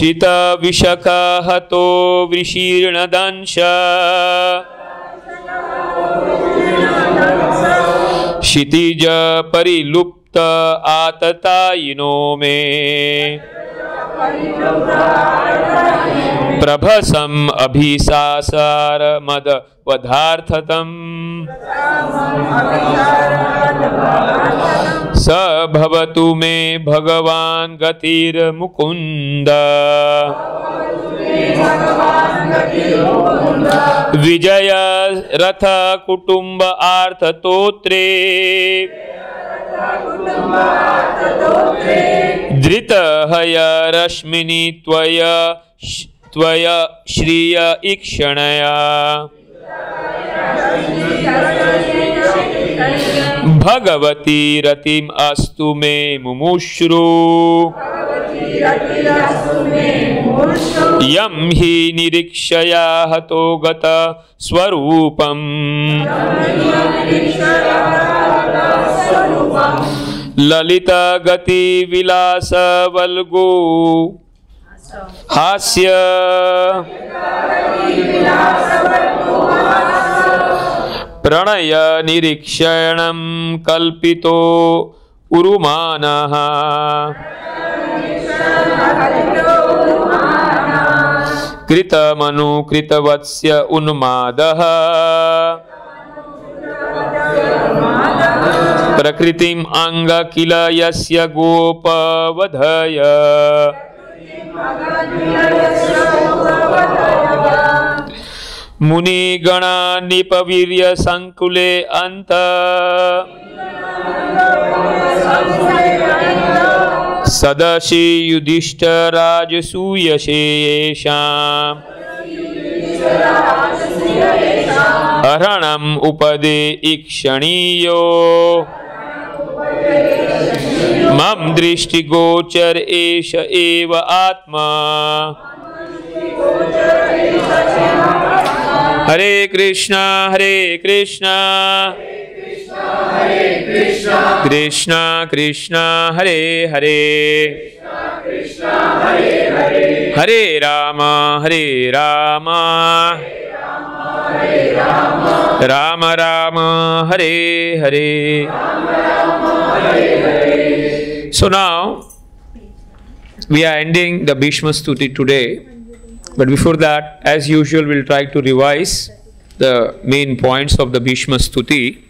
Shita Vishaka Hato Vrishirna Dansha Shitija Parilupta Atatayino Me Prabhasam Abhisasara Mad Vadharthatam Sa Bhavatu Me Bhagavan Gatir Mukunda Vijaya Ratha Kutumba Artha Totre Drita Haya Rashmini Tvaya Shriya Ikshanaya Bhagavati Ratim Astu Me Mumushru Yam Hi Nirikshaya Hato Gata Swarupam Lalita Gati Vilasa Valgu Hasya Pranaya Nirikshayanam Kalpito Urumanaha Krita Manu Krita Vatsya Unmadaha Prakritim Anga Kila Yasya Gopa Vadhaya Muni Gana Nipavirya Sankule Anta Sadashi Yudhishta Rajasuya Shesham Aranam Upade Ikshaniyo Mam Drishti Gochar Esha Eva Atma Hare Krishna Hare Krishna Krishna Krishna Hare Hare Hare Rama Hare Rama Rama Rama Hare Hare. So now we are ending the Bhishma Stuti today, but before that, as usual, we'll try to revise the main points of the Bhishma Stuti.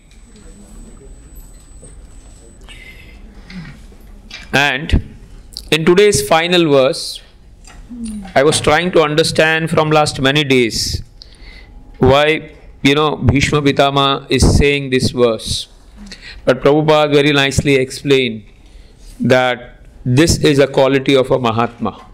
And in today's final verse, I was trying to understand from last many days why, Bhishma Pitama is saying this verse. But Prabhupada very nicely explained that this is a quality of a Mahatma.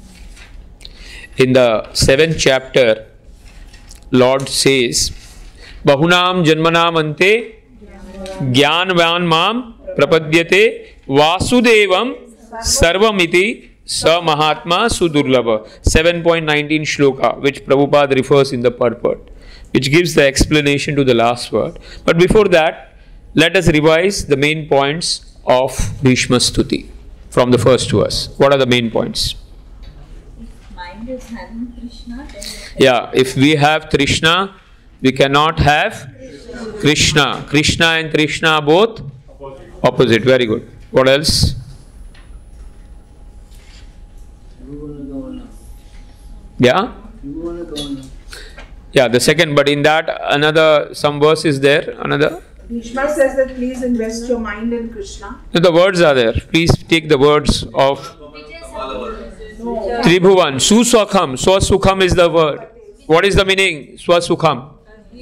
In the 7th chapter, Lord says, Bahunam Janmanam Ante Jnanvan Mam Prapadyate Vasudevam Sarvamiti Sa Mahatma Sudurlabha. 7.19 shloka, which Prabhupada refers in the purport, which gives the explanation to the last word. But before that, let us revise the main points of Bhishma Stuti from the first verse. What are the main points? If mind is having Krishna, then yeah, if we have Krishna, we cannot have Krishna. Krishna and Krishna both opposite. Very good. What else? Yeah? Yeah, the second, but in that another, some verse is there, another. Bhishma says that please invest your mind in Krishna. No, the words are there. Please take the words of Tribhuvan. Susukham. Swasukham is the word. What is the meaning? Swasukham.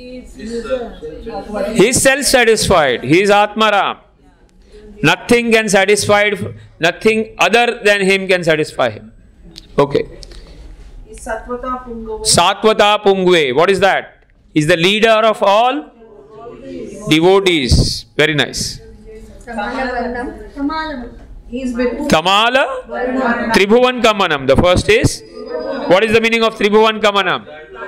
He is self-satisfied. He is Atmaram. Nothing can satisfy, nothing other than him can satisfy him. Okay. Satvata Pungave. Satvata Pungve. What is that? He is the leader of all devotees. Very nice. Kamala Tribhuvan Kamanam. The first is, what is the meaning of Tribhuvan Kamanam?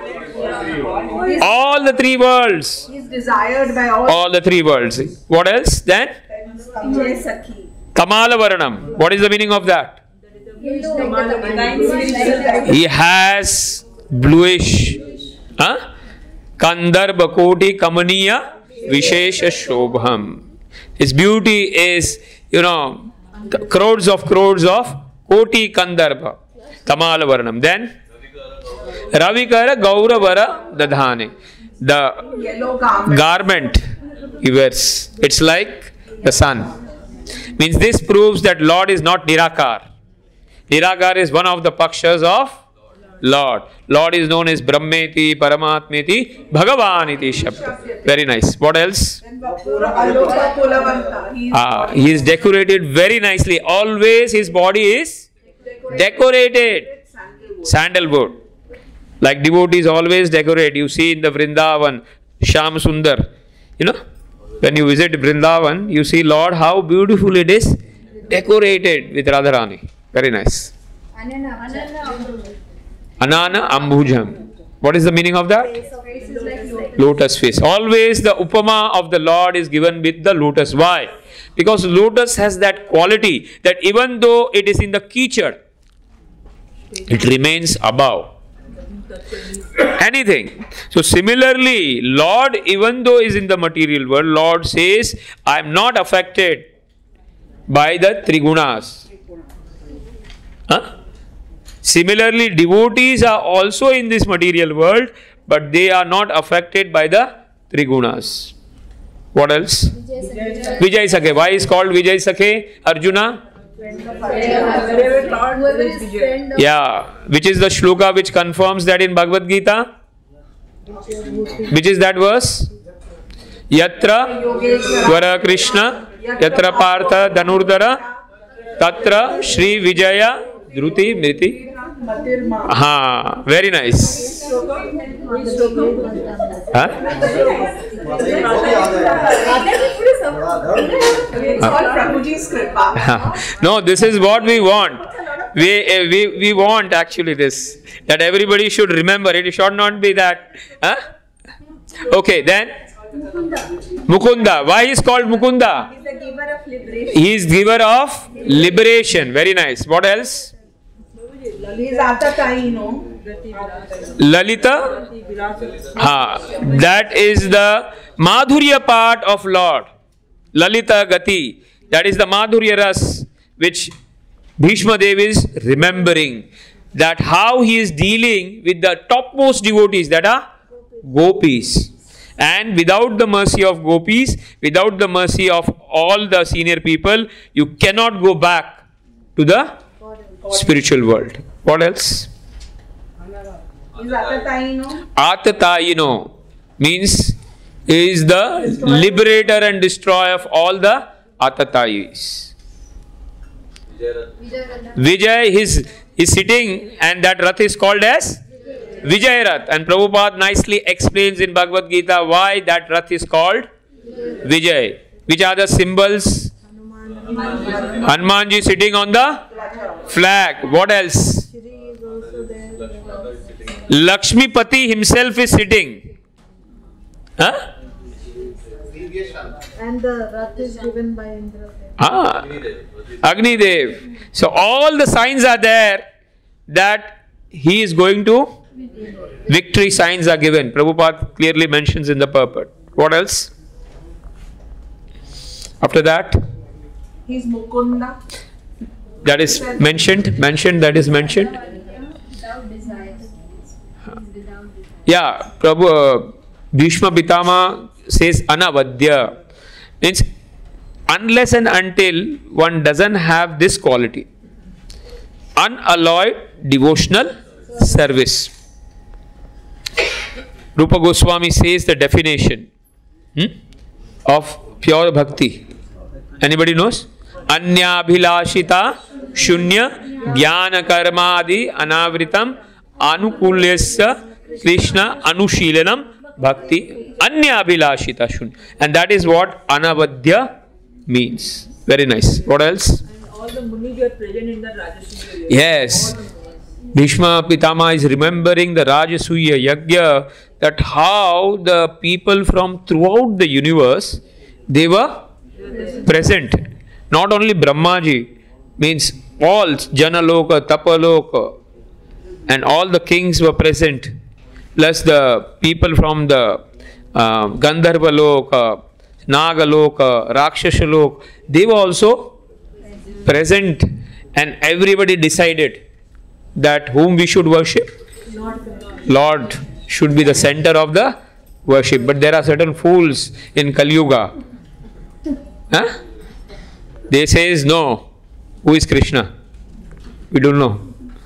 All the three worlds. He is desired by all the three worlds. What else then? Kamala Varanam. What is the meaning of that? He has bluish Kandarbha Koti Kamaniya Vishesha Shobham. His beauty is, crores of Koti Kandarbha Tamala Varnam. Then Ravikara Gauravara Dadhane. The yellow garment he wears, it's like the sun. Means this proves that Lord is not Nirakar. Nirakar is one of the pakshas of Lord. Lord is known as Brahmeti, Paramatmeti, Bhagavaniti Shabda. Very nice. What else? He is decorated very nicely. Always his body is decorated. Sandalwood. Like devotees always decorate. You see in the Vrindavan, Shyam Sundar. When you visit Vrindavan, you see Lord, how beautiful it is decorated with Radharani. Very nice. Anana Ambujam. What is the meaning of that? Lotus face. Always the upama of the Lord is given with the lotus. Why? Because lotus has that quality that even though it is in the kichad, it remains above anything. So similarly, Lord, even though is in the material world, Lord says, I am not affected by the trigunas. Similarly, devotees are also in this material world, but they are not affected by the trigunas. What else? Vijay Sakhe. Why is called Vijay Sakhe? Arjuna? Yeah. Which is the shloka which confirms that in Bhagavad Gita? Which is that verse? Yatra Hare Krishna Yatra Partha Dhanurdhara Tatra Shri Vijaya Dhruti Mriti. Very nice. No, this is what we want. We want actually this. That everybody should remember. It should not be that. Okay, then. Mukunda. Why is called Mukunda? He is the giver of liberation. He is giver of liberation. Very nice. What else? Lalita. That is the Madhurya part of Lord. Lalita Gati. That is the Madhurya Ras which Bhishma Dev is remembering. That how he is dealing with the topmost devotees, that are gopis. And without the mercy of gopis, without the mercy of all the senior people, you cannot go back to the spiritual world. What else? Atatayino means he is the liberator and destroyer of all the Atatayis. Vijay is sitting, and that Rath is called as Vijay Rath. And Prabhupada nicely explains in Bhagavad Gita why that Rath is called Vijay. Which are the symbols? Hanumanji sitting on the flag. What else? Lakshmi Pati himself is sitting. And the Rath is given by Indra. Agni Dev. So all the signs are there that he is going to victory. Signs are given. Prabhupada clearly mentions in the purport. What else? After that? He's Mukunda. That is mentioned. That is mentioned. Without desire. Yeah, Prabhu Bhishma Pitama says Anavadya. Means unless and until one doesn't have this quality, unalloyed devotional service. Rupa Goswami says the definition of pure bhakti. Anybody knows? Anyabhilashita shunya jnana karmadi anavritam anukulyasya Krishna anushilanam bhakti anyabhilashita shunya. And that is what anavadya means. Very nice. What else? And all the munis are present in the Rajasuya. Yes. Bhishma Pitama is remembering the Rajasuya Yajna, that how the people from throughout the universe, they were present. Not only Brahmaji, means all Janaloka, Tapaloka, and all the kings were present, plus the people from the Gandharva Loka, Nagaloka, Rakshasaloka, they were also present, and everybody decided that whom we should worship? Lord should be the center of the worship. But there are certain fools in Kali Yuga. Huh? They says no. Who is Krishna? We don't know.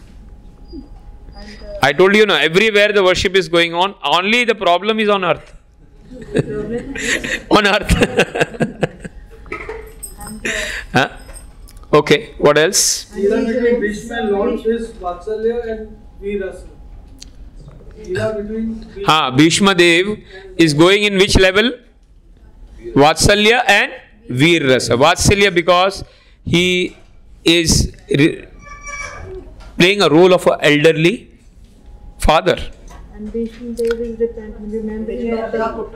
I told you, everywhere the worship is going on, only the problem is on earth. On earth. Huh? Okay, what else? Even between Bhishma and Lord is Vatsalya and Virasa. Bhishma Dev is going in which level? Vatsalya and Virasa. Vatsalya because he is playing a role of an elderly father. And Bhishma Dev is remembering that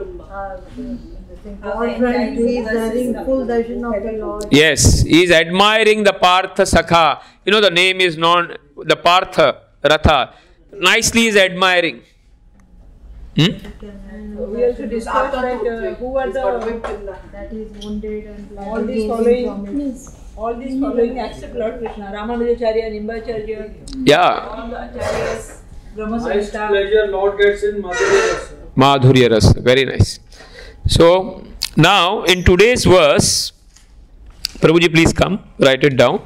God went to his having full darshan of the Lord. Yes, he is admiring the Partha Sakha. You know the name is known, the Partha Ratha. Nicely is admiring. We also discussed that who are the that is wounded and all these following except Lord Krishna, Ramanujacharya, Nimbacharya, Yeah. all the acharyas, Brahma Highest Samhita. pleasure Lord gets in Madhurya Rasa. Madhurya Rasa. Very nice. So, now in today's verse, Prabhuji, please come, write it down.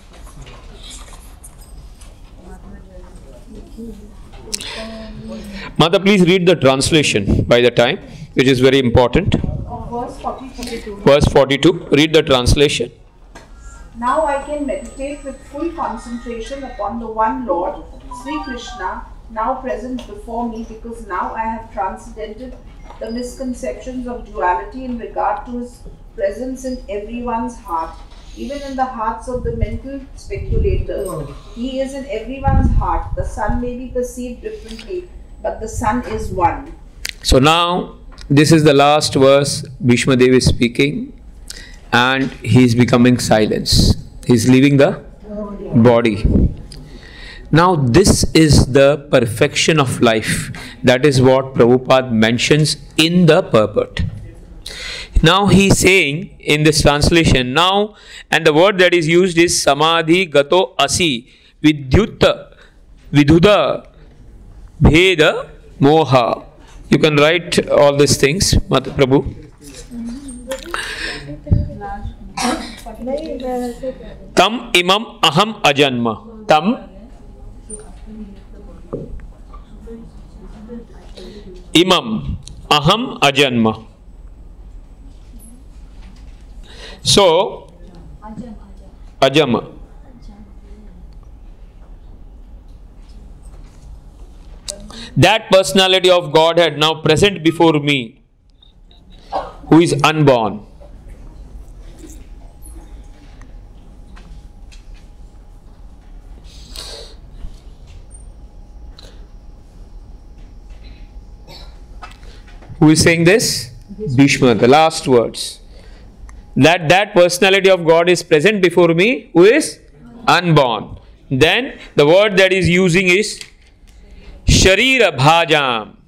Mother, please read the translation by the time, which is very important. Verse 42. Verse 42, read the translation. Now I can meditate with full concentration upon the one Lord, Sri Krishna, now present before me, because now I have transcendented the misconceptions of duality in regard to his presence in everyone's heart, even in the hearts of the mental speculators. He is in everyone's heart. The sun may be perceived differently, but the sun is one. So now, this is the last verse Bhishma Dev is speaking, and he is becoming silence. He is leaving the body. Now, this is the perfection of life. That is what Prabhupada mentions in the purport. Now, he is saying in this translation, now, and the word that is used is Samadhi Gato Asi Vidyutta Vidhuda Bheda Moha. You can write all these things, Mata Prabhu. Tam imam aham ajanma. Tam imam aham ajanma. So, ajama. That personality of Godhead now present before me, who is unborn. Who is saying this? Bhishma, the last words. That personality of God is present before me, who is unborn. Then the word that is using is Sharira Bhajam.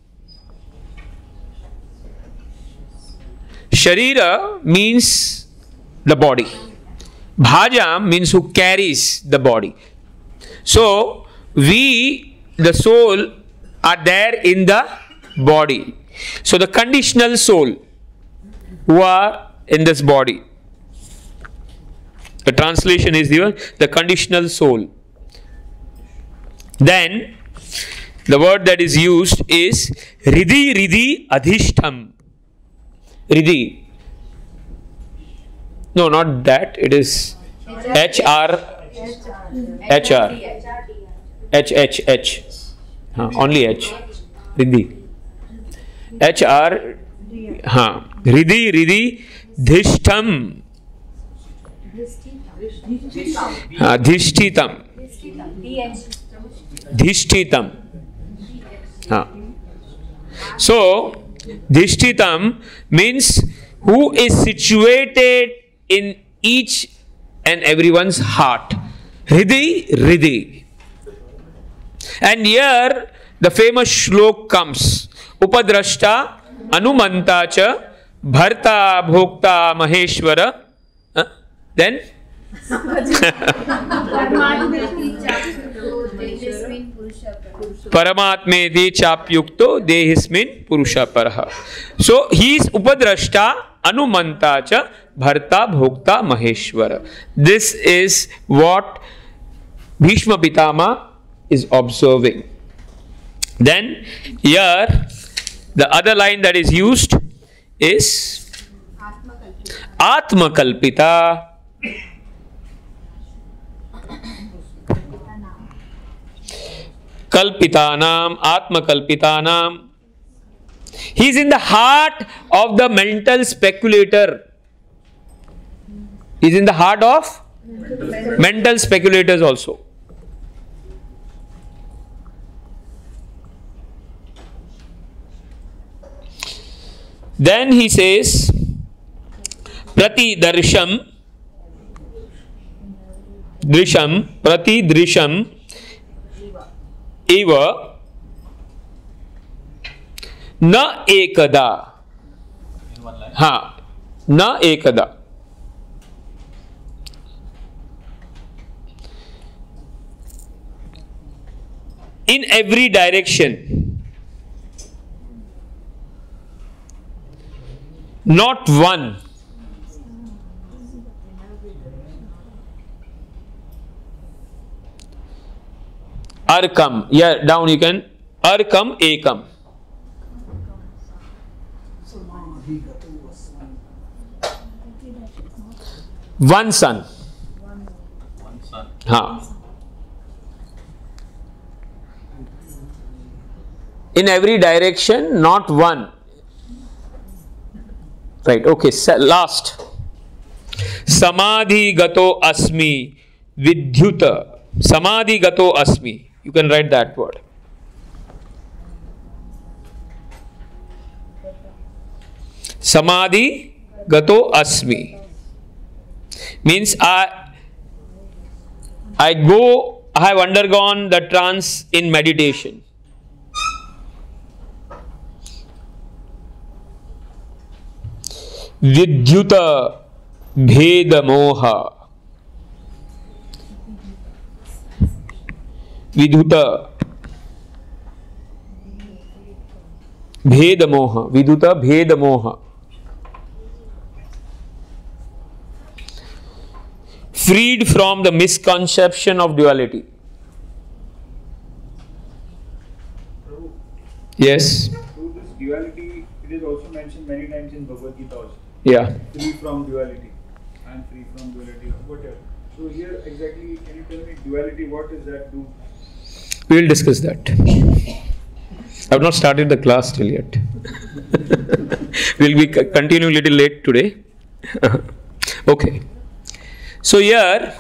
Sharira means the body. Bhajam means who carries the body. So, we, the soul, are there in the body. So, the conditional soul who are in this body. The translation is the conditional soul. Then, the word that is used is Ridhi Ridhi Adhishtham. Ridhi. No, not that. It is HR. H. Only H. Ridhi. HR. Ridhi Ridhi Dhishtham. Dhishtitam. Dhishtitam. So, Dhishtitam means who is situated in each and everyone's heart. Hridi, Hridi. And here the famous shlok comes. Upadrashta, Anumanta cha, Bharta, Bhokta, Maheshwara. Then? Paramatmeti chapyukto dehismin purusha paraha. So he is Upadrashta, Anumanta cha, Bharta, Bhokta, Maheshwara. This is what Bhishma Pitama is observing. Then here the other line that is used is Atma Kalpita. Kalpitanam, Atma Kalpitanam. He is in the heart of the mental speculator. He is in the heart of mental speculators also. Then he says, Prati Drisham, Prati Drisham, Eva, Na Ekada. Ha, Na Ekada. In every direction, not one. Arkam, yeah, down you can. Arkam, Ekam. One sun. Ha. In every direction, not one. Right, okay, last. Samadhi gato asmi vidyuta. Samadhi gato asmi. You can write that word. Samadhi gato asmi. Means I have undergone the trance in meditation. Vidyuta bheda moha. Vidyuta bheda moha. Vidyuta bheda moha. Freed from the misconception of duality. Yes. So this duality, it is also mentioned many times in Bhagavad Gita also. Yeah. Free from duality. I am free from duality. Whatever. So here exactly, can you tell me duality, what does that do? We will discuss that. I have not started the class till yet. We will be continuing little late today. Okay. So here,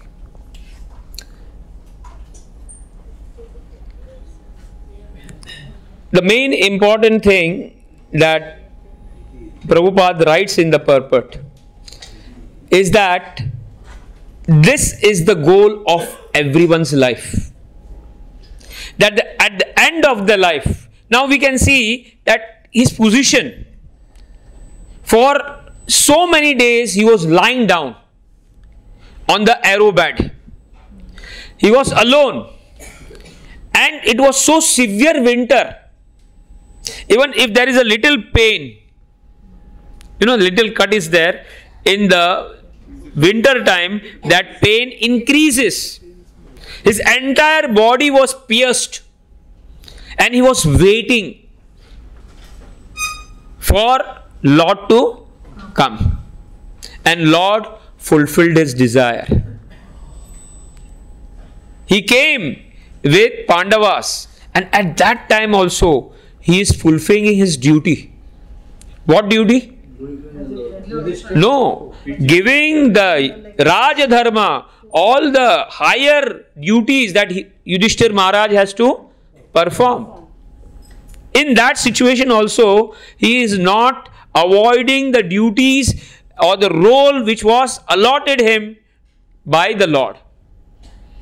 the main important thing that Prabhupada writes in the purport is that this is the goal of everyone's life. That at the end of the life, now we can see that his position, for so many days he was lying down on the arrow bed. He was alone and it was so severe winter. Even if there is a little pain, little cut is there, in the winter time that pain increases. His entire body was pierced and he was waiting for Lord to come, and Lord fulfilled his desire. He came with Pandavas, and at that time also he is fulfilling his duty. What duty? No, giving the Raja Dharma, all the higher duties that Yudhishthir Maharaj has to perform. In that situation also, he is not avoiding the duties or the role which was allotted him by the Lord.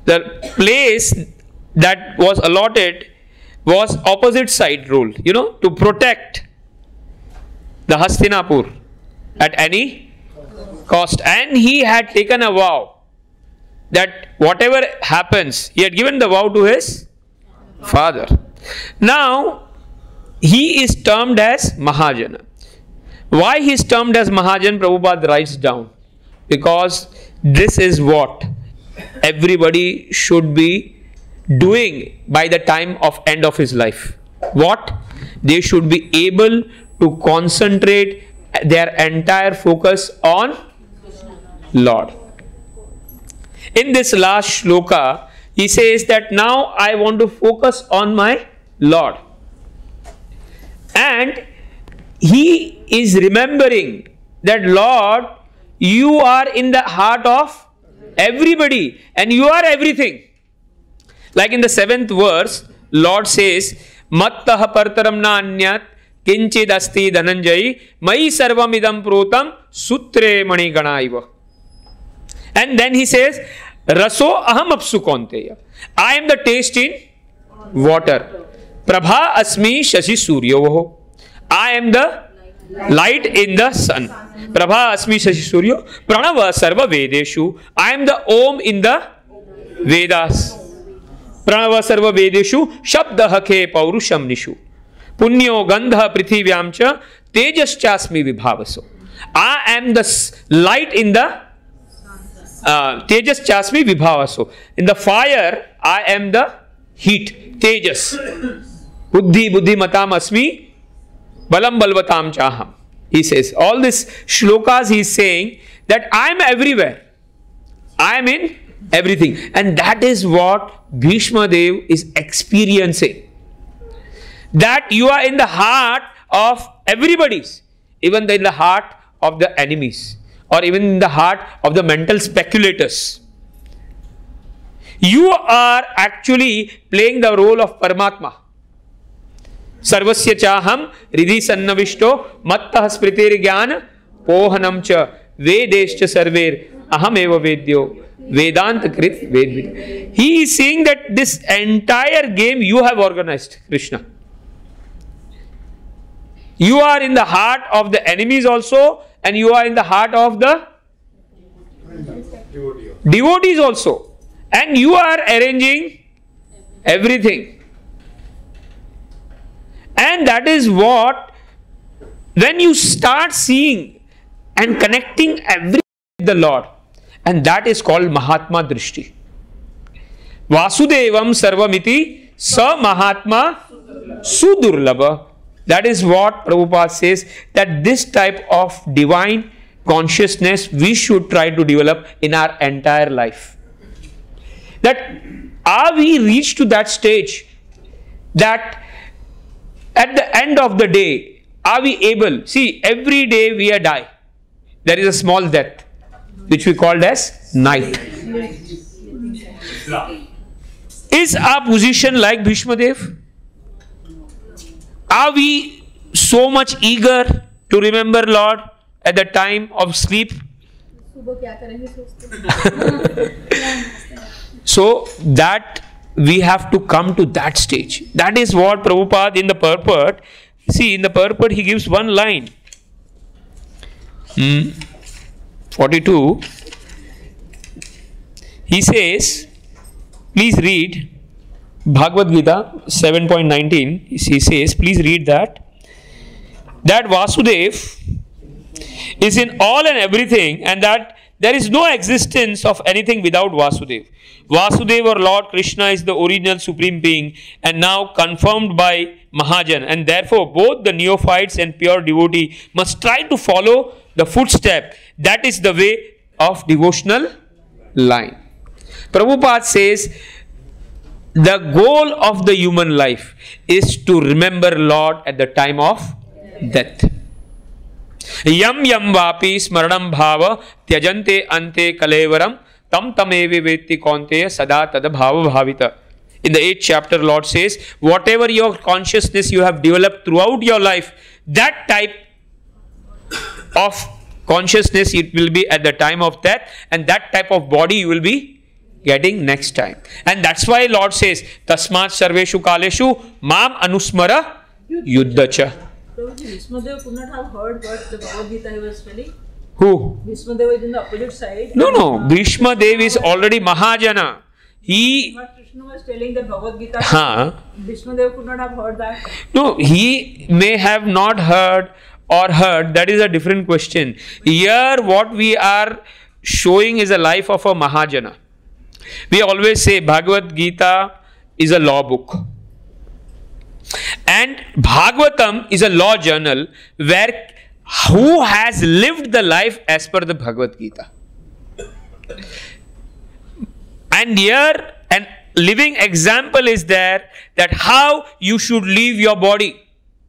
The place that was allotted was opposite side rule, you know, to protect the Hastinapur at any cost. And he had taken a vow that whatever happens, he had given the vow to his father. Now, he is termed as Mahajana. Why he is termed as Mahajan, Prabhupada writes down. Because this is what everybody should be doing by the time of end of his life. What? They should be able to concentrate their entire focus on Lord. In this last shloka, he says that now I want to focus on my Lord. And he is remembering that Lord, you are in the heart of everybody and you are everything. Like in the 7th verse, Lord says, Mattah partaram na anyat kinchid asti dhananjayi mai sarvam idam protam sutre mani ganaiva. And then he says, Raso aham apsu konteya. I am the taste in water. Prabha asmi shashi suryoho. I am the light in the sun. Prabha asmi shashi suryo. Pranava sarva vedeshu. I am the Om in the Vedas. Pranava sarva vedeshu. Shabdaha ke paurusham nishu. Punyo gandha prithivamcha. Tejaschasmi vibhavaso. I am the light in the Tejas chasmi vibhavaso. In the fire, I am the heat. Tejas. Buddhi buddhi matam asmi. Balam balvatam chaham. He says, all these shlokas he is saying that I am everywhere. I am in everything. And that is what Bhishma Dev is experiencing. That you are in the heart of everybody's. Even in the heart of the enemies. Or even in the heart of the mental speculators. You are actually playing the role of Paramatma. Sarvasya chaham ridhi sannavishto mattah spritir jnana pohanam cha vedescha sarver aham eva vedyo vedanta krit vedvid. He is saying that this entire game you have organized, Krishna. You are in the heart of the enemies also. And you are in the heart of the devotees also. And you are arranging everything. And that is what, when you start seeing and connecting everything with the Lord, and that is called Mahatma Drishti. Vasudevam Sarvamiti Sa Mahatma Sudurlabha. That is what Prabhupada says, that this type of divine consciousness we should try to develop in our entire life. That are we reached to that stage that at the end of the day, are we able, see, every day we die. There is a small death which we called as night. Is our position like Bhishma Dev? Are we so much eager to remember Lord at the time of sleep? So that we have to come to that stage. That is what Prabhupada in the purport, see, in the purport he gives one line. 42. He says, please read Bhagavad Gita 7.19, he says, please read that Vasudev is in all and everything, and that there is no existence of anything without Vasudev. Vasudev or Lord Krishna is the original supreme being and now confirmed by Mahajan, and therefore both the neophytes and pure devotee must try to follow the footstep. That is the way of devotional line. Prabhupada says, the goal of the human life is to remember Lord at the time of death. Yam yam vapi smaranam bhava tyajante ante kalevaram tam tamevi vetti konteya sada tada bhava bhavita. In the 8th chapter, Lord says, whatever your consciousness you have developed throughout your life, that type of consciousness it will be at the time of death, and that type of body you will be getting next time. And that's why Lord says, Tasmat sarveshu kaleshu mam anusmara yuddhacha. Prabhuji, Bhismadev could not have heard what the Bhagavad Gita he was telling. Who? Bhismadev is in the opposite side. No. Bhishma Dev is already Mahajana. He... But Krishna was telling the Bhagavad Gita. Bhismadev could not have heard that. No, he may have not heard or heard. That is a different question. Here what we are showing is a life of a Mahajana. We always say Bhagavad Gita is a law book. And Bhagavatam is a law journal where who has lived the life as per the Bhagavad Gita. And here an living example is there that how you should leave your body.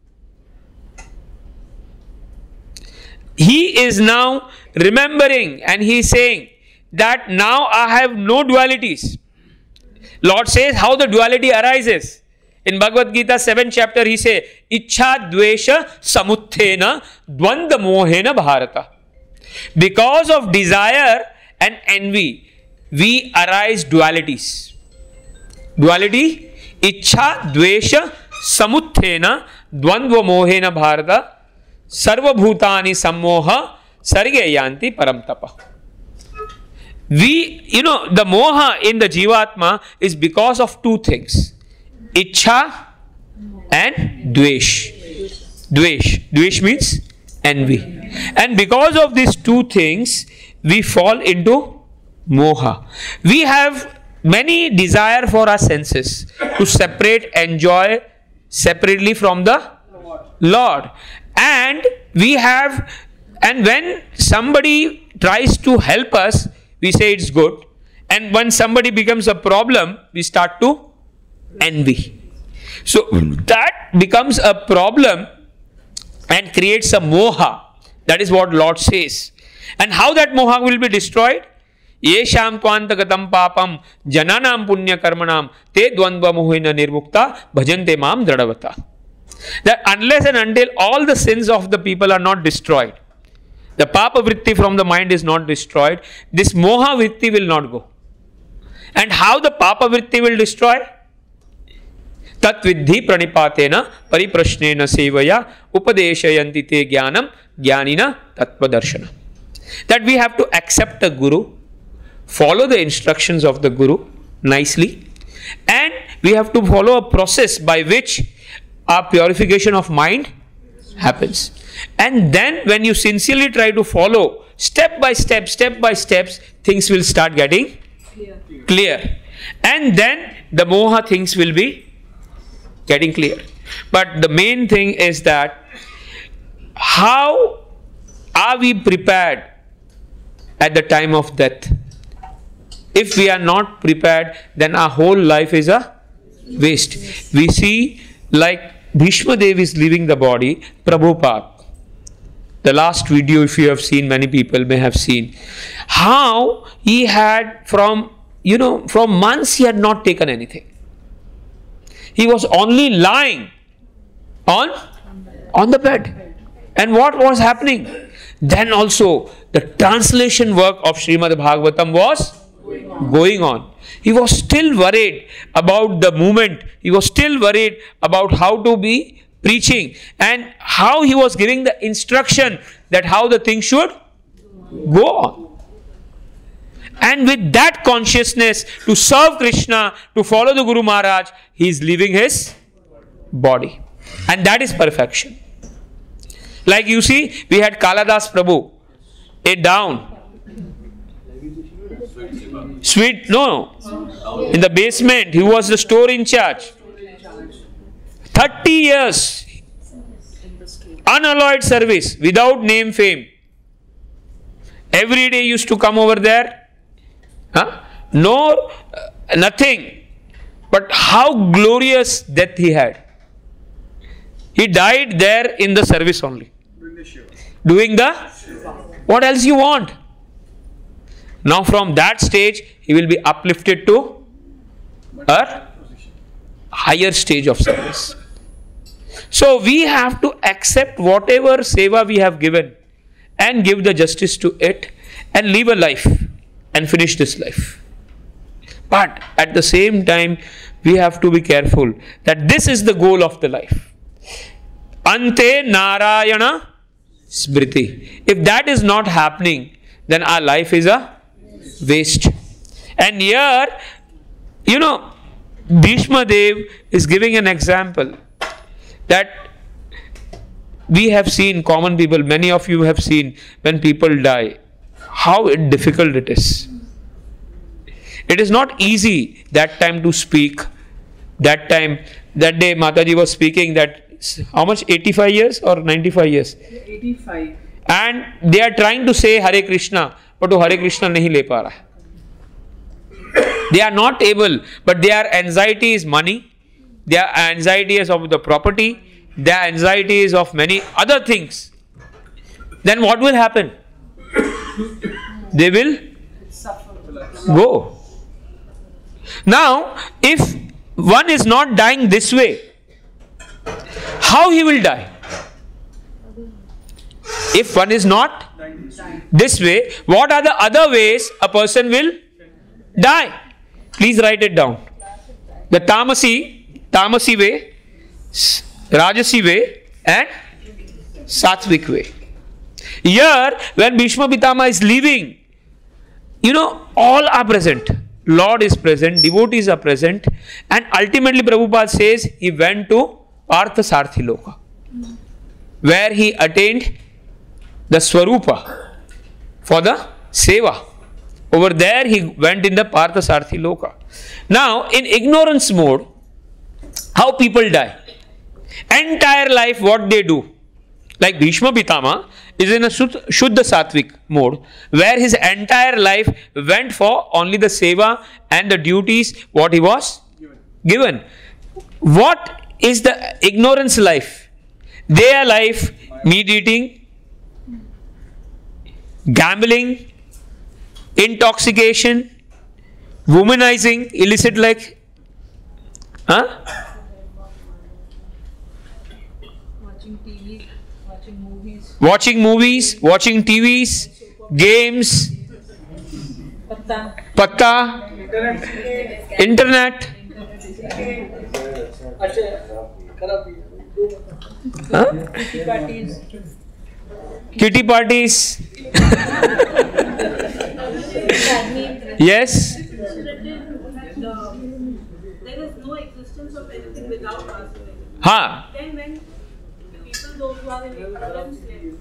He is now remembering and he is saying that now I have no dualities. Lord says how the duality arises. In Bhagavad Gita 7th chapter he says, Ichha dvesha samuthena dvanda mohena bharata. Because of desire and envy, we arise dualities. Duality, Ichha dvesha samuthena dvandva mohena bharata sarva bhutani sammoha sarge yanti paramtapa. The moha in the Jivatma is because of two things. Ichha and dvesh. Dvesh means envy. And because of these two things, we fall into moha. We have many desire for our senses to separate, enjoy separately from the Lord. And when somebody tries to help us, we say it's good. And when somebody becomes a problem, we start to envy. So that becomes a problem and creates a moha. That is what Lord says. And how that moha will be destroyed? Yesham kvantagatam papam jananam punya karmanam te dvandva mohena nirmukta bhajante mam dradavata. That unless and until all the sins of the people are not destroyed, the papa vritti from the mind is not destroyed, this moha vritti will not go. And how the papa vritti will destroy? Tat vidhi pranipatena pariprashnena sevaya upadeshayanti te jnanam jnanina tattva darshana. That we have to accept a guru, follow the instructions of the guru nicely, and we have to follow a process by which our purification of mind happens. And then when you sincerely try to follow step by step, things will start getting clear. And then the moha things will be getting clear. But the main thing is that how are we prepared at the time of death? If we are not prepared, then our whole life is a waste. We see like Bhishma Dev is leaving the body, Prabhupada. The last video, if you have seen, many people may have seen, how he had from months he had not taken anything. He was only lying on the bed. And what was happening? Then also the translation work of Srimad Bhagavatam was going on. He was still worried about the movement. He was still worried about how to be preaching and how he was giving the instruction that how the thing should go on. And with that consciousness to serve Krishna, to follow the Guru Maharaj, he is leaving his body. And that is perfection. Like you see, we had Kaladas Prabhu, down. In the basement, he was the store in charge. 30 years, unalloyed service, without name, fame. Every day used to come over there. Nothing. But how glorious death he had. He died there in the service only. Doing the, what else you want? Now from that stage, he will be uplifted to a higher stage of service. So we have to accept whatever seva we have given and give the justice to it and live a life and finish this life. But at the same time, we have to be careful that this is the goal of the life. Ante Narayana Smriti. If that is not happening, then our life is a waste. And here, you know, Bhishma Dev is giving an example that we have seen, common people, many of you have seen when people die, how difficult it is. It is not easy that time to speak. That time, that day Mataji was speaking that how much, 85 years or 95 years? 85. And they are trying to say Hare Krishna, but वो Hare Krishna नहीं ले पा रहा है. They are not able, but their anxiety is money, their anxiety is of the property, their anxiety is of many other things. Then what will happen? They will go. Now, if one is not dying this way, how he will die? If one is not this way, what are the other ways a person will die? Please write it down. The tamasi way, rajasi way and sattvic way. Here, when Bhishma Pitama is leaving, you know, all are present. Lord is present, devotees are present, and ultimately Prabhupada says he went to Partha Sarthi Loka, where he attained the Swarupa for the Seva. Over there he went in the Partha Sarthi Loka. Now, in ignorance mode, how people die? Entire life what they do? Like Bhishma Pitama is in a Shuddha Sattvic mode, where his entire life went for only the Seva and the duties what he was given. What is the ignorance life? Their life, meat eating, gambling, intoxication, womanizing, illicit like, watching movies, watching TVs, games, patta, internet. Kitty parties. Yes. There is no existence of anything without us. Then when people, those who are in ignorance,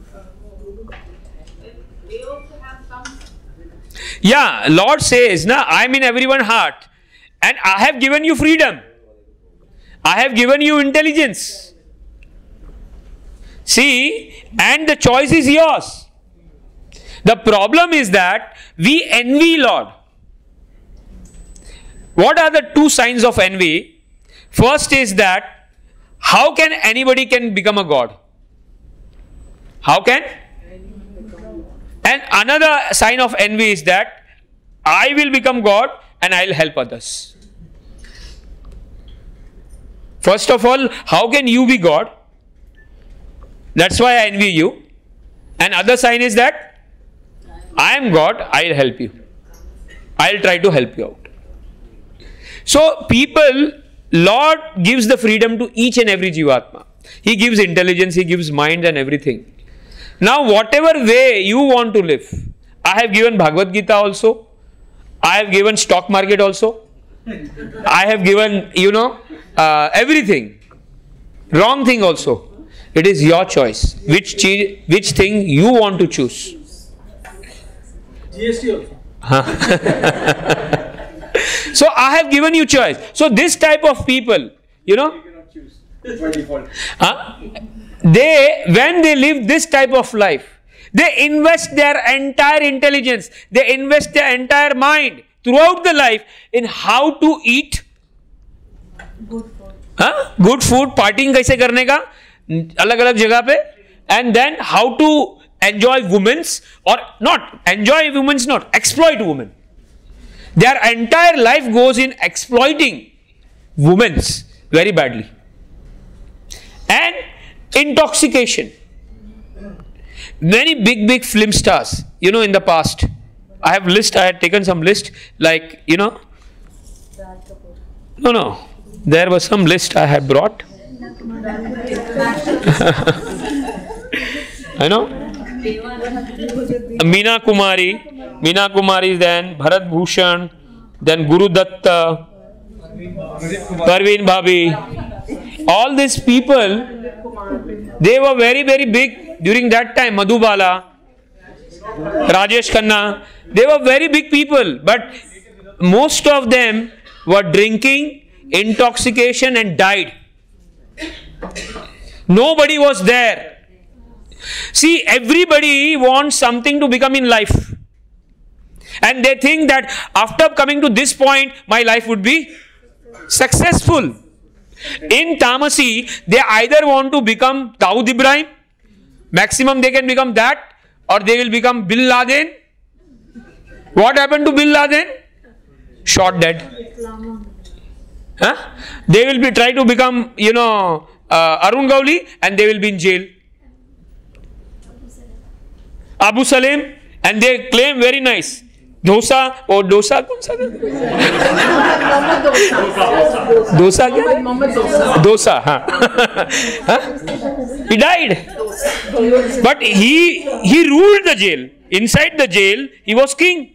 they also have some. Yeah, Lord says, na, I am in everyone's heart, and I have given you freedom. I have given you intelligence. See, and the choice is yours. The problem is that we envy Lord. What are the two signs of envy? First is that how can anybody can become a god? How can? And another sign of envy is that I will become God and I will help others. First of all, how can you be God? That's why I envy you. And other sign is that I am God, I will help you. I will try to help you out. So people, Lord gives the freedom to each and every Jivatma. He gives intelligence, He gives mind and everything. Now whatever way you want to live, I have given Bhagavad Gita also. I have given stock market also. I have given, everything. Wrong thing also. It is your choice. Which thing you want to choose. GST also. So I have given you choice. So this type of people, You cannot choose. By default. When they live this type of life, they invest their entire intelligence, they invest their entire mind throughout the life in how to eat good food, partying kaise karne ka, alag-alag jagah pe, and then how to enjoy women's, or not enjoy women's, not exploit women. Their entire life goes in exploiting women's very badly. And intoxication. Many big film stars, in the past, I had taken some list, like, No. There was some list I had brought. I know. Meena Kumari, then Bharat Bhushan, then Guru Datta, Parveen Bhabhi. All these people, they were very, very big during that time. Madhubala, Rajesh Khanna, they were very big people, but most of them were drinking, intoxication and died. Nobody was there. See, everybody wants something to become in life. And they think that after coming to this point, my life would be successful. In Tamasi, they either want to become Dawood Ibrahim, maximum they can become that, or they will become Bin Laden. What happened to Bin Laden? Shot dead. Huh? They will be try to become, Arun Gauli, and they will be in jail. Abu Salim, and they claim very nice. Dosa, dosa कौन सा? Dosa क्या? Dosa, हाँ. He died, but he ruled the jail. Inside the jail, he was king.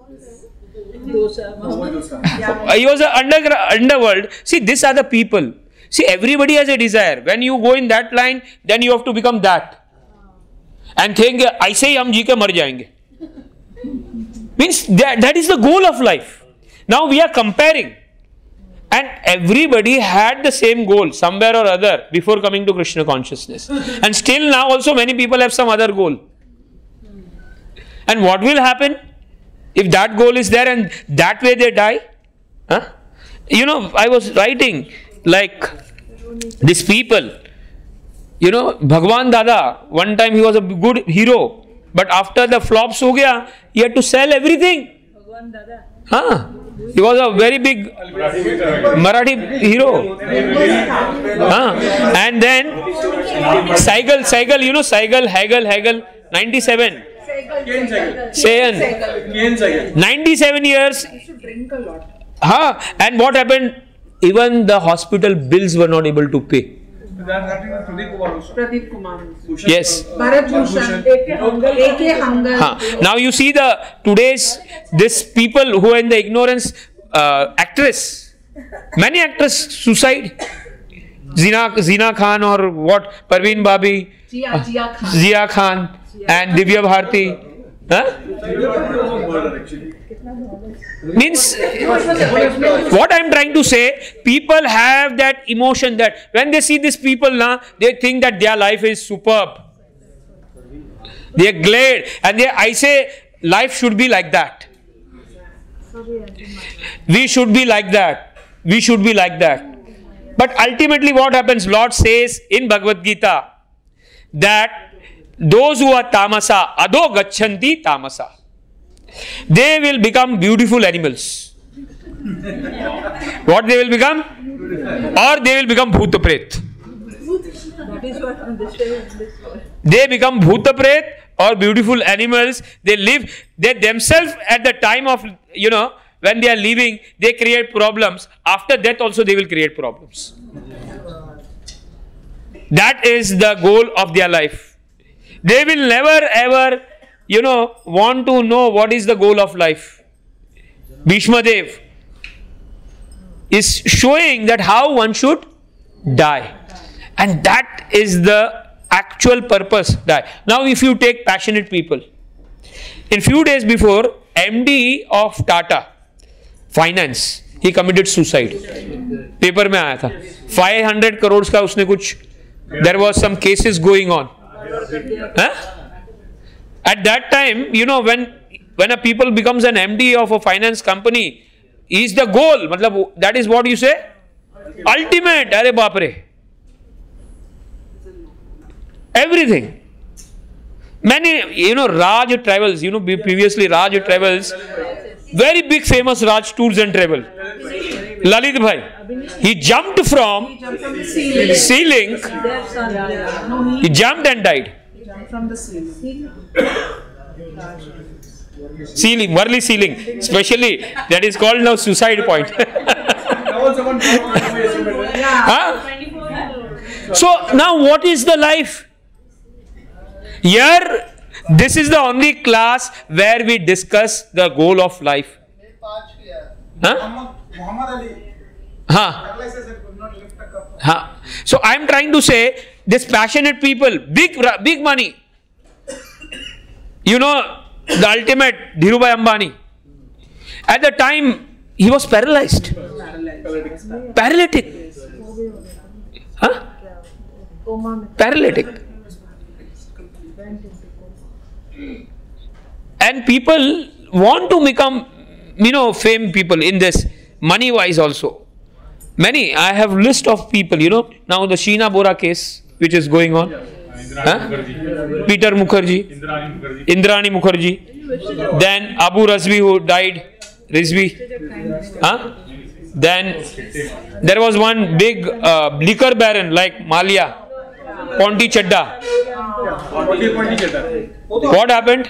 He was an underworld. See, these are the people. See, everybody has a desire. When you go in that line, then you have to become that. And think, ऐसे ही हम जी के मर जाएंगे. Means that is the goal of life. Now we are comparing. And everybody had the same goal somewhere or other before coming to Krishna consciousness. And still now also many people have some other goal. And what will happen if that goal is there and that way they die? Huh? I was writing like these people. Bhagwan Dada, one time he was a good hero. But after the flops ho gaya, he had to sell everything. Bhagwan Dada. Huh? He was a very big Marathi hero. And then Saigal, Hegel, 97. Sayan. 97 years. You should drink a lot. And what happened? Even the hospital bills were not able to pay. That happened with Pradeep Kumar. Yes. Bharat Bhushan. A.K. Hangal. Now you see this people who are in the ignorance, actress. Many actresses suicide. Zina Khan or what? Parveen Bhabhi. Zia Khan and Divya Bharti. Means what I am trying to say, people have that emotion that when they see these people now, they think that their life is superb. They are glad, and I say life should be like that. We should be like that. We should be like that. But ultimately what happens? Lord says in Bhagavad Gita that those who are tamasa, ado gachanti tamasa, they will become beautiful animals. What they will become? Or they will become bhuta pret. They become bhuta pret or beautiful animals. They live, they themselves at the time of, when they are living, they create problems. After death also they will create problems. That is the goal of their life. They will never ever, want to know what is the goal of life. Bhishma Dev is showing that how one should die. And that is the actual purpose. Die. Now if you take passionate people. In few days before, MD of Tata Finance, he committed suicide. Paper mein aaya tha. 500 crores ka usne kuch, there was some cases going on. At that time, when a people becomes an MD of a finance company, is the goal. That is what you say? Ultimate. Arey baapre. Everything. Many, Raj Travels, previously Raj Travels, very big famous Raj Tours and Travel. Lalit Bhai. He jumped from the ceiling. He jumped and died. From the ceiling. Ceiling, worldly ceiling. Especially, that is called now suicide point. Huh? So now what is the life? Here, this is the only class where we discuss the goal of life. Huh? Huh? Huh? So I am trying to say, this passionate people, big money. You know, the ultimate Dhirubhai Ambani. At the time, he was paralyzed. Paralytic. Huh? Paralytic. And people want to become, fame people in this, money wise also. Many, I have list of people, now the Sheena Bora case, which is going on. Huh? Peter Mukherjee, Indrani Mukherjee, then Abu Razvi who died, Rizvi. Huh? Then there was one big liquor baron like Malia, Ponti Chadda. What happened?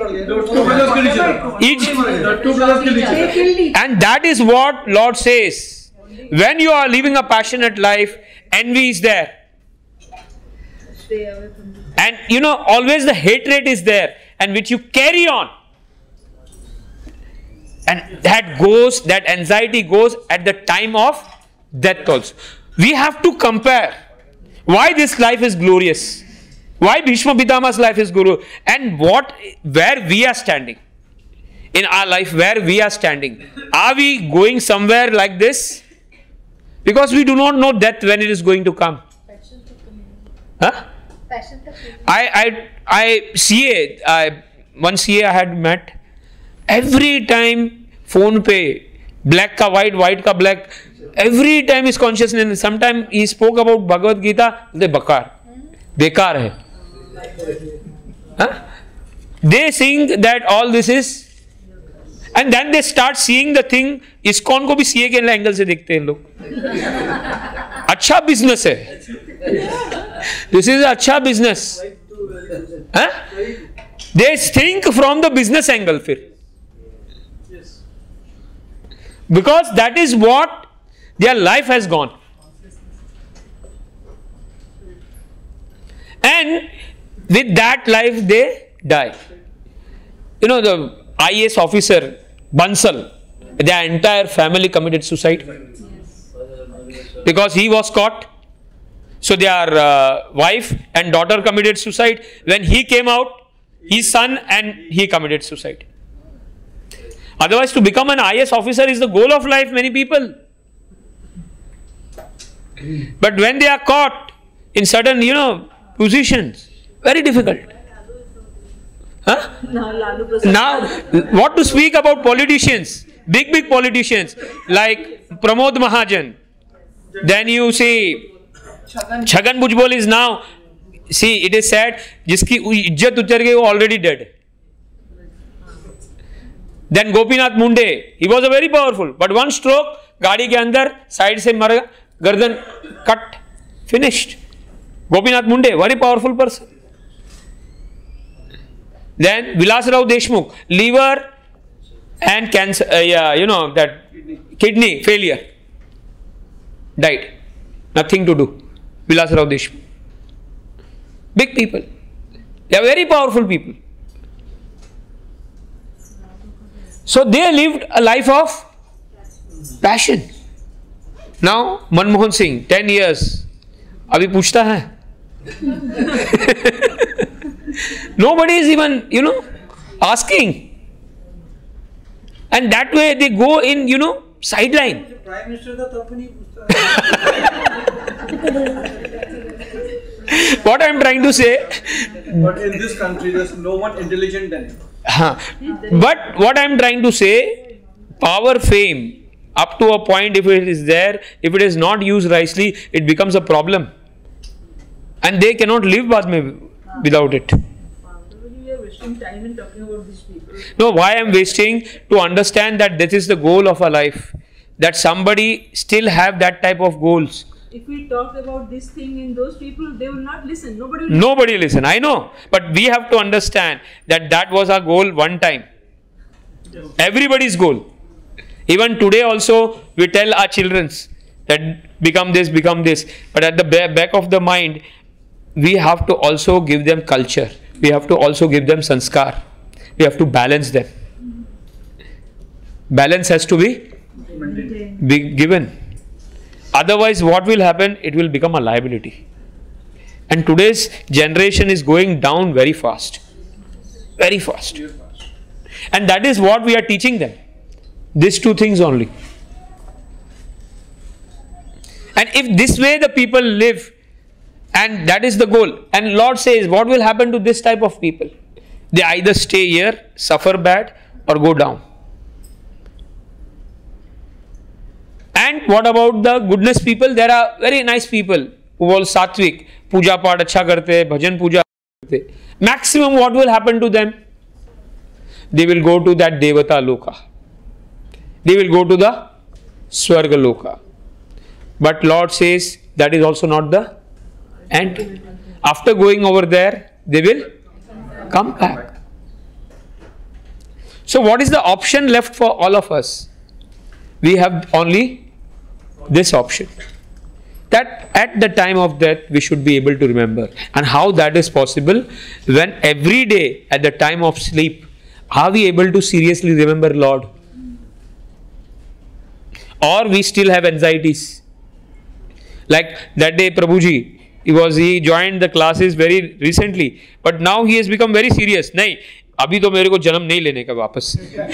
And that is what Lord says. When you are living a passionate life, envy is there. And always the hatred is there, and which you carry on. And that anxiety goes at the time of death also. We have to compare why this life is glorious, why Bhishma Pitama's life is glorious, and where we are standing in our life, where we are standing. Are we going somewhere like this? Because we do not know death when it is going to come. Huh? One CA I had met. Every time phone pay, black ka white, white ka black. Every time his consciousness. Sometimes he spoke about Bhagavad Gita. They bakar, bekar hai. Huh? They think that all this is, and then they start seeing the thing. ISKCON को भी CA के angle से देखते हैं लोग. अच्छा business है. This is अच्छा business. Huh? They think from the business angle फिर. Because that is what their life has gone. And with that life they die. The IAS officer, Bansal, their entire family committed suicide. Because he was caught. So their wife and daughter committed suicide. When he came out, his son and he committed suicide. Otherwise, to become an IAS officer is the goal of life, many people. But when they are caught in certain, positions, very difficult. Huh? Now, what to speak about politicians, big politicians like Pramod Mahajan. Then you see, Chhagan Bhujbal is now, see, it is said, jiski ijjat uchar gayi, already dead. Then Gopinath Munde, he was a very powerful, but one stroke, gaadi ke andar, side se mar, gardan cut, finished. Gopinath Munde, very powerful person. Then Vilasrao Deshmukh, liver and cancer, that kidney failure, died. Nothing to do. Vilasrao Deshmukh. Big people. They are very powerful people. So they lived a life of passion. Now Manmohan Singh, 10 years. Abhi puchta hai. Nobody is even, asking. And that way they go in, sideline. Prime Minister का तब नहीं पूछता. What I am trying to say. But in this country, there's no one intelligent than him. But what I am trying to say, power, fame, up to a point, if it is there, if it is not used wisely, it becomes a problem. And they cannot live without it. We are wasting time in talking about these people. No, why I am wasting? To understand that this is the goal of a life. That somebody still have that type of goals. If we talk about this thing in those people, they will not listen. Nobody will Nobody listen. I know. But we have to understand that that was our goal one time. Everybody's goal. Even today also we tell our children that become this, become this. But at the back of the mind, we have to also give them culture. We have to also give them sanskar. We have to balance them. Balance has to be given. Otherwise, what will happen? It will become a liability. And today's generation is going down very fast. Very fast. And that is what we are teaching them. These two things only. And if this way the people live, and that is the goal, and Lord says, what will happen to this type of people? They either stay here, suffer bad, or go down. And what about the goodness people? There are very nice people who are sattvic, puja paad acha karte, bhajan puja karte. Maximum what will happen to them? They will go to that Devata Loka. They will go to the Swarga Loka. But Lord says that is also not the end. After going over there, they will come back. So what is the option left for all of us? We have only this option. That at the time of death we should be able to remember. And how that is possible? When every day at the time of sleep, are we able to seriously remember Lord? Or we still have anxieties? Like that day Prabhuji, he joined the classes very recently, but now he has become very serious. नहीं, अभी तो मेरे को जन्म नहीं लेने का वापस.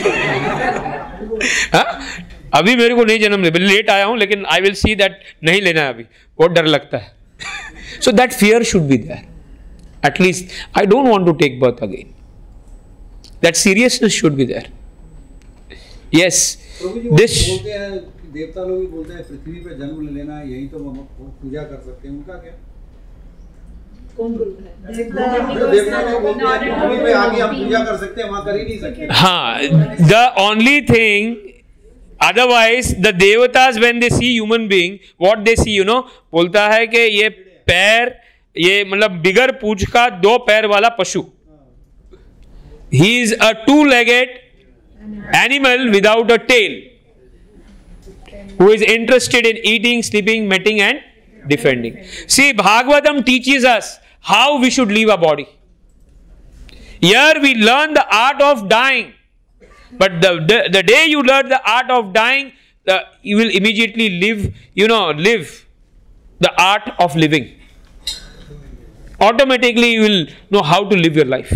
हाँ? अभी मेरे को नहीं जन्म ले, लेट आया हूँ, लेकिन I will see that नहीं लेना है अभी. बहुत डर लगता है. So that fear should be there. At least I don't want to take birth again. That seriousness should be there. Yes. This. देवता लोग भी बोलते हैं पृथ्वी पे जन्म ले लेना, यही तो पूजा कर सकते हैं, उनका क्या? कौन बोलता है? देवता लोग बोलते हैं पृथ्वी पे आगे हम पूजा कर सकते हैं, वहाँ कर ही नहीं सकते. हाँ, the only thing, otherwise the devatas when they see human being, what they see, you know, बोलता है कि ये पैर, ये मतलब बिगर पूंछ का 2 पैर वाला पशु. He is a 2-legged animal without a tail, who is interested in eating, sleeping, mating and defending. See, Bhagavatam teaches us how we should leave a body. Here we learn the art of dying. But the day you learn the art of dying, you will immediately live the art of living. Automatically you will know how to live your life.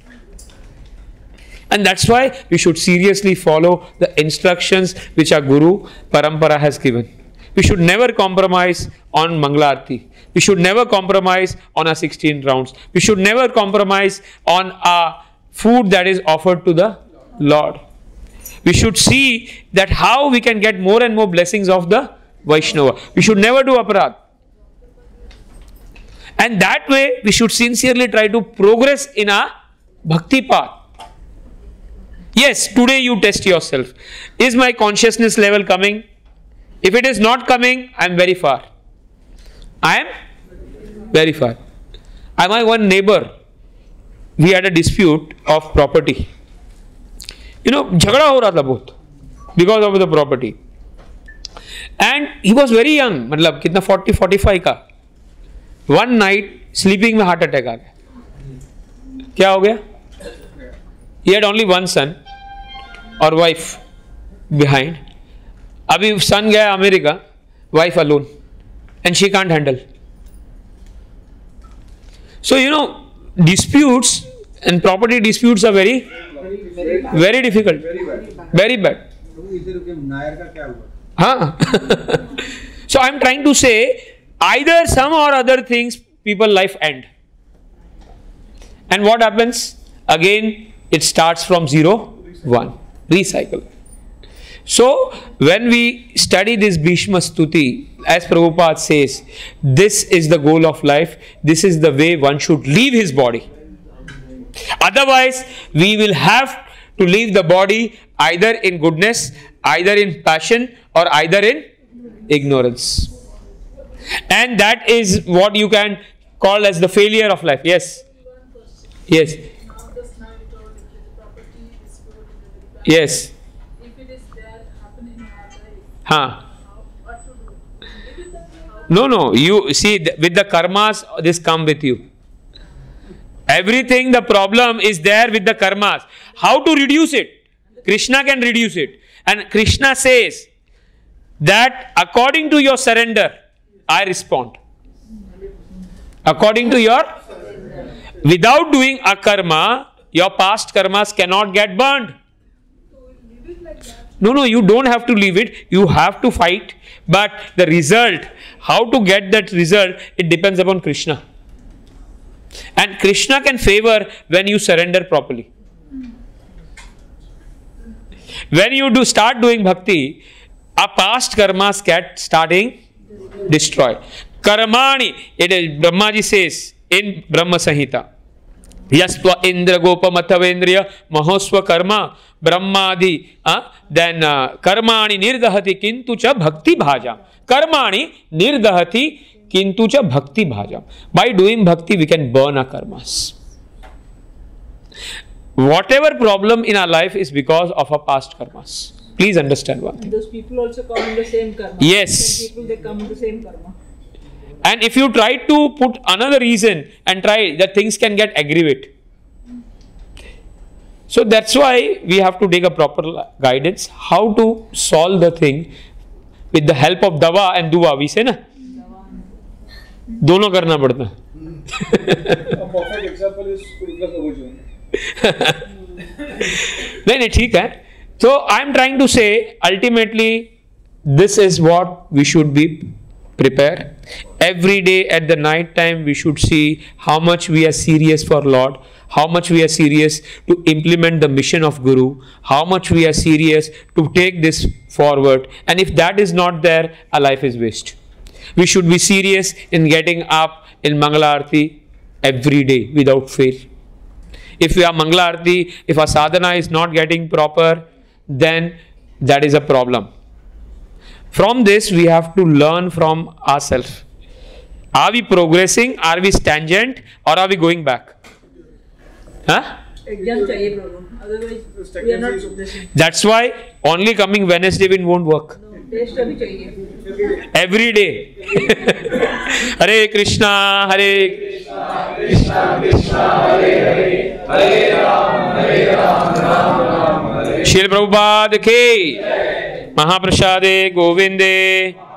And that's why we should seriously follow the instructions which our Guru Parampara has given. We should never compromise on Mangala-arti. We should never compromise on our 16 rounds. We should never compromise on our food that is offered to the Lord. We should see that how we can get more and more blessings of the Vaishnava. We should never do aparadh. And that way we should sincerely try to progress in our bhakti path. Yes, today you test yourself. Is my consciousness level coming? If it is not coming, I am very far. I am very far. My one neighbor, we had a dispute of property. You know, झगड़ा हो रहा था बहुत because of the property. And he was very young, मतलब कितना 40-45 का. One night sleeping में heart attack आ गया. क्या हो गया? He had only one son or wife behind. अभी son गया America, wife alone, and she can't handle. So you know, disputes and property disputes are very difficult, very bad. हाँ. So I am trying to say, either some or other things, people life end. And what happens? Again, it starts from 0, 1. Recycle. So, when we study this Bhishma Stuti, as Prabhupada says, this is the goal of life. This is the way one should leave his body. Otherwise, we will have to leave the body either in goodness, either in passion, or either in ignorance. And that is what you can call as the failure of life. Yes. Yes. Yes. If it is there happening in our life, Huh. what to do? It is how No. You see, with the karmas, this come with you. Everything, the problem is there with the karmas. How to reduce it? Krishna can reduce it. And Krishna says that according to your surrender, I respond. According to your... Without doing a karma, your past karmas cannot get burned. No, you don't have to leave it. You have to fight. But the result, how to get that result, it depends upon Krishna. And Krishna can favor when you surrender properly. When you start doing bhakti, our past karmas get starting destroyed. Karmani, it is Brahmaji says in Brahma Samhita. Yastva Indra Gopa Mathavendriya Mahoswa Karma Brahmadi. Then Karmani Nirdahati Kintu Cha Bhakti Bhaja. Karmani Nirdahati Kintu Cha Bhakti Bhaja. By doing bhakti, we can burn our karmas. Whatever problem in our life is because of our past karmas. Please understand one thing. And those people also come in the same karma. Yes. Same people, they come in the same karma. And if you try to put another reason and try, that things can get aggravate. So that's why we have to take a proper guidance how to solve the thing with the help of dawa and duwa. We say na? दोनों करना पड़ता है. A perfect example is Kurukla Kabujun. नहीं ठीक है. So I am trying to say ultimately this is what we should be prepared. Every day at the night time we should see how much we are serious for Lord, how much we are serious to implement the mission of Guru, how much we are serious to take this forward. And if that is not there, our life is waste. We should be serious in getting up in Mangala Arati every day without fail. If we are Mangala Arati, if our sadhana is not getting proper, then that is a problem. From this, we have to learn from ourselves. Are we progressing? Are we stagnant? Or are we going back? Huh? Exam chahiye problem. Otherwise, we are not progressing. That's why only coming Wednesday won't work. No, taste abhi chahiye. Every day. Hare Krishna, Hare Krishna, Krishna Krishna, Hare Hare, Hare Ram, Ram Ram, Hare. Shri Prabhupada ki Mahaprasade Govinde.